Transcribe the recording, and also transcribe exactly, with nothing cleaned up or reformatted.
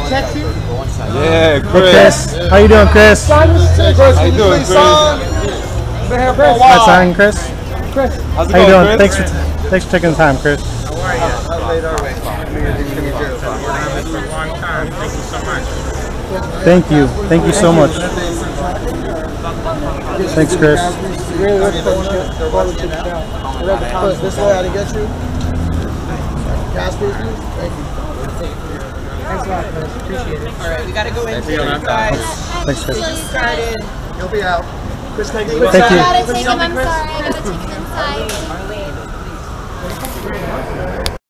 Sexy? Yeah, Chris. Hey, Chris. How you doing, Chris? How you doing, Chris? Been here for a while. Hi, son, Chris. Chris. How How's it you going, doing? Chris? Thanks for thanks for taking the time, Chris. How are you? Thank you. Thank you so much. Thanks, Chris. This way I didn't get you. Gas please. Thank you. Thanks a lot, Chris. Appreciate it. All right, we gotta go into it, guys. Thanks, Chris. Just started. You'll be out. Chris, thank you. Thank you. I gotta take him, I'm sorry, I gotta take him inside.